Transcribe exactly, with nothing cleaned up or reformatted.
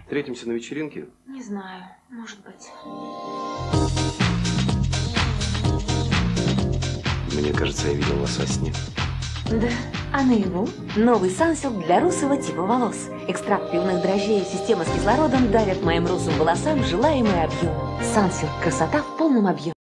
Встретимся на вечеринке? Не знаю, может быть. Мне кажется, я видел вас во сне. Да, а наяву новый Сансилк для русого типа волос. Экстракт пивных дрожжей и система с кислородом дарят моим русым волосам желаемый объем. Сансилк – красота в полном объеме.